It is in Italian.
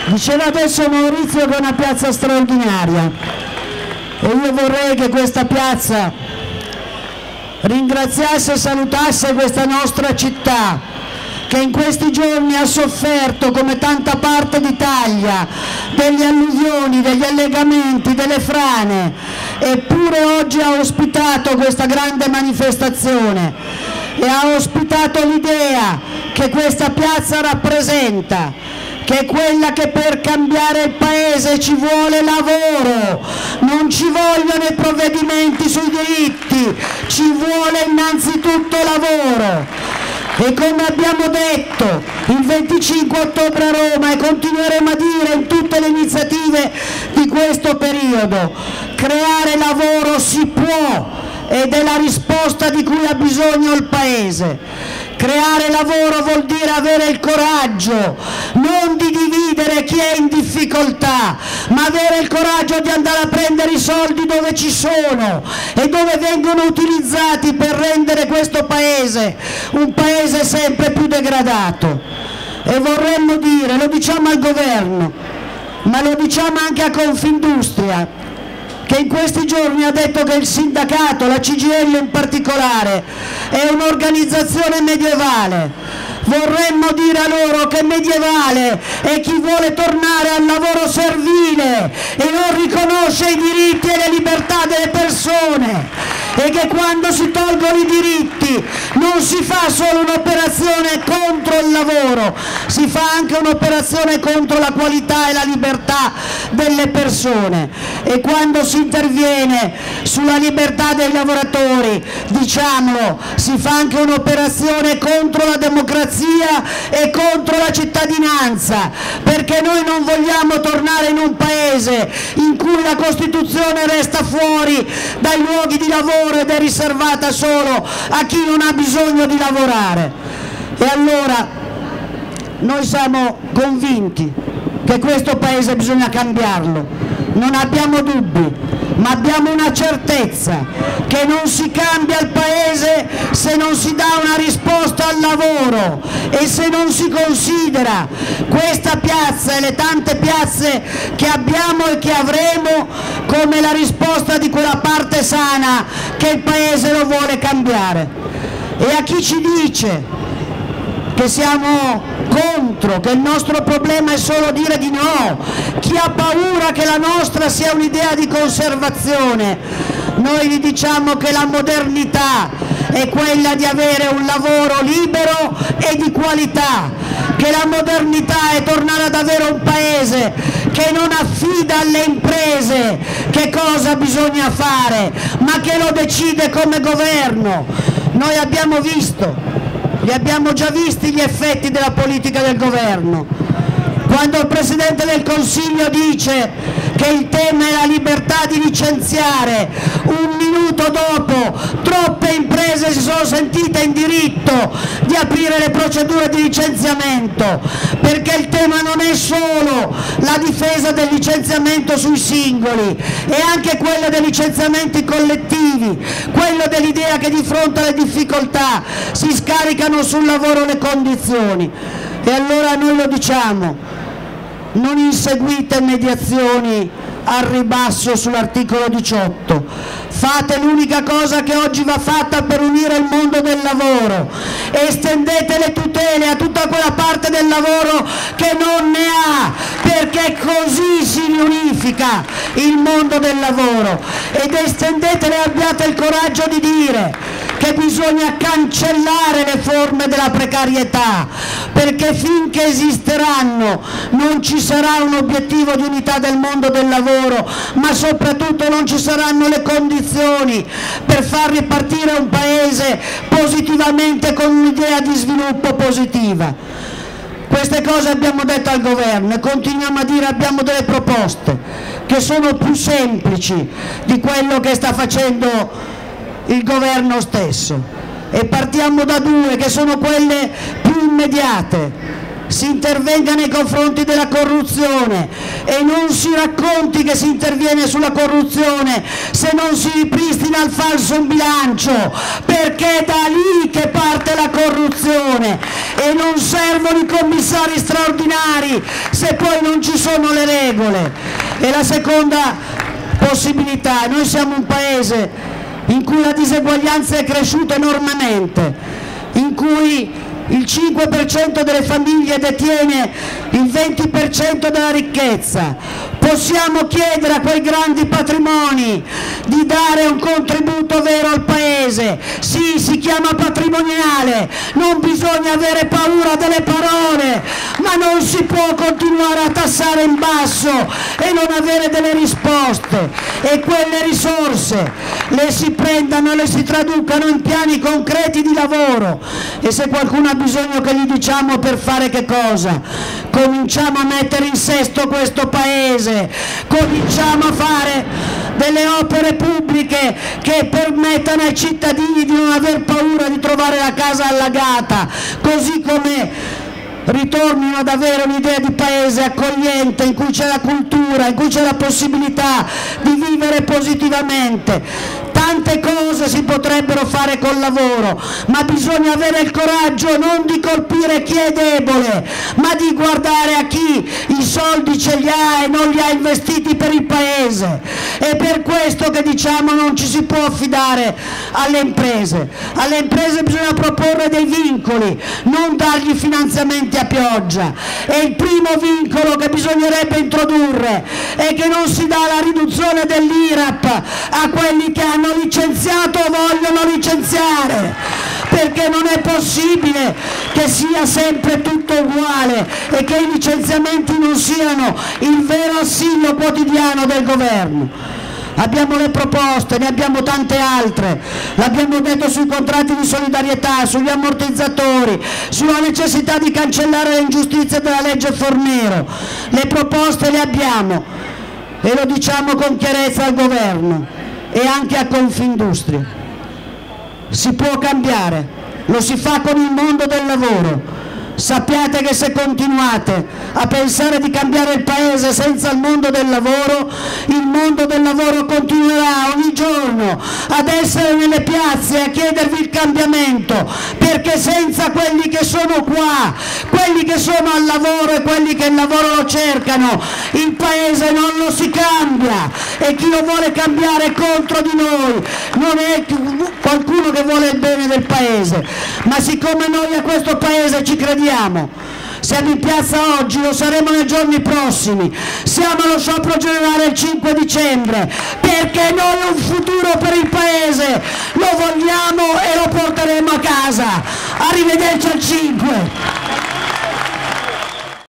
Diceva adesso Maurizio che è una piazza straordinaria e io vorrei che questa piazza ringraziasse e salutasse questa nostra città che in questi giorni ha sofferto, come tanta parte d'Italia, delle alluvioni, degli allegamenti, delle frane, eppure oggi ha ospitato questa grande manifestazione e ha ospitato l'idea che questa piazza rappresenta, che è quella che per cambiare il paese ci vuole lavoro, non ci vogliono i provvedimenti sui diritti, ci vuole innanzitutto lavoro. E come abbiamo detto il 25 ottobre a Roma e continueremo a dire in tutte le iniziative di questo periodo, creare lavoro si può ed è la risposta di cui ha bisogno il Paese. Creare lavoro vuol dire avere il coraggio non di dividere chi è in difficoltà, ma avere il coraggio di andare a prendere i soldi dove ci sono e dove vengono utilizzati per rendere questo paese un paese sempre più degradato. E vorremmo dire, lo diciamo al governo, ma lo diciamo anche a Confindustria, che in questi giorni ha detto che il sindacato, la CGIL in particolare, è un'organizzazione medievale. Vorremmo dire a loro che medievale è chi vuole tornare al lavoro servile e non riconosce i diritti e le libertà delle persone, e che quando si tolgono i diritti non si fa solo un'operazione contro il lavoro, si fa anche un'operazione contro la qualità e la libertà delle persone. E quando si interviene sulla libertà dei lavoratori, diciamolo, si fa anche un'operazione contro la democrazia e contro la cittadinanza, perché noi non vogliamo tornare in un paese in cui la Costituzione resta fuori dai luoghi di lavoro ed è riservata solo a chi non ha bisogno di lavorare. E allora noi siamo convinti che questo paese bisogna cambiarlo, non abbiamo dubbi, ma abbiamo una certezza, che non si cambia il paese se non si dà una risposta al lavoro e se non si considera questa piazza e le tante piazze che abbiamo e che avremo come la risposta di quella parte sana che il paese lo vuole cambiare. E a chi ci dice che siamo contro, che il nostro problema è solo dire di no, chi ha paura che la nostra sia un'idea di conservazione, noi gli diciamo che la modernità è quella di avere un lavoro libero e di qualità, che la modernità è tornare ad avere un paese che non affida alle imprese che cosa bisogna fare, ma che lo decide come governo. Noi abbiamo visto, li abbiamo già visti gli effetti della politica del governo. Quando il Presidente del Consiglio dice che il tema è la libertà di licenziare, un minuto dopo troppe imprese si sono sentite in diritto di aprire le procedure di licenziamento, perché il tema non è solo la difesa del licenziamento sui singoli, è anche quello dei licenziamenti collettivi, quello dell'idea che di fronte alle difficoltà si scaricano sul lavoro le condizioni. E allora noi lo diciamo, non inseguite mediazioni al ribasso sull'articolo 18, fate l'unica cosa che oggi va fatta per unire il mondo del lavoro, estendete le tutele a tutta quella parte del lavoro che non ne ha, perché così si riunifica il mondo del lavoro, ed estendetele e abbiate il coraggio di dire che bisogna cancellare le forme della precarietà, perché finché esisteranno non ci sarà un obiettivo di unità del mondo del lavoro, ma soprattutto non ci saranno le condizioni per far ripartire un paese positivamente con un'idea di sviluppo positiva. Queste cose abbiamo detto al governo e continuiamo a dire, abbiamo delle proposte che sono più semplici di quello che sta facendo il governo stesso, e partiamo da due che sono quelle più immediate. si intervenga nei confronti della corruzione e non si racconti che si interviene sulla corruzione se non si ripristina il falso in bilancio, perché è da lì che parte la corruzione e non servono i commissari straordinari se poi non ci sono le regole. E la seconda possibilità: noi siamo un paese in cui la diseguaglianza è cresciuta enormemente, in cui il 5% delle famiglie detiene il 20% della ricchezza. Possiamo chiedere a quei grandi patrimoni di dare un contributo vero al paese. Sì, si chiama patrimoniale, non bisogna avere paura delle parole, ma non si può continuare a tassare in basso e non avere delle risposte. E quelle risorse le si prendano e le si traducano in piani concreti di lavoro. E se qualcuno ha bisogno che gli diciamo per fare che cosa? Cominciamo a mettere in sesto questo paese, cominciamo a fare delle opere pubbliche che permettano ai cittadini di non aver paura di trovare la casa allagata, così come ritornino ad avere un'idea di paese accogliente, in cui c'è la cultura, in cui c'è la possibilità di vivere positivamente. Tante cose si potrebbero fare col lavoro, ma bisogna avere il coraggio non di colpire chi è debole, ma di guardare a chi i soldi ce li ha e non li ha investiti per il paese. È per questo che diciamo non ci si può affidare alle imprese. Alle imprese bisogna proporre dei vincoli, non dargli finanziamenti a pioggia. E il primo vincolo che bisognerebbe introdurre è che non si dà la riduzione dell'IRAP a quelli che hanno licenziato o vogliono licenziare, perché non è possibile che sia sempre tutto uguale e che i licenziamenti non siano il vero assillo quotidiano del governo. Abbiamo le proposte, ne abbiamo tante altre, l'abbiamo detto sui contratti di solidarietà, sugli ammortizzatori, sulla necessità di cancellare le ingiustizie della legge Fornero. Le proposte le abbiamo e lo diciamo con chiarezza al governo e anche a Confindustria. Si può cambiare, lo si fa con il mondo del lavoro. Sappiate che se continuate a pensare di cambiare il paese senza il mondo del lavoro continuerà ogni giorno ad essere nelle piazze a chiedervi il cambiamento, perché senza quelli che sono qua, quelli che sono al lavoro e quelli che il lavoro lo cercano, il paese non lo si cambia, e chi lo vuole cambiare è contro di noi, non è qualcuno che vuole il bene del paese. Ma siccome noi a questo paese ci crediamo, siamo in piazza oggi, lo saremo nei giorni prossimi, siamo allo sciopero generale il 5 dicembre, perché noi un futuro per il paese lo vogliamo e lo porteremo a casa. Arrivederci al 5.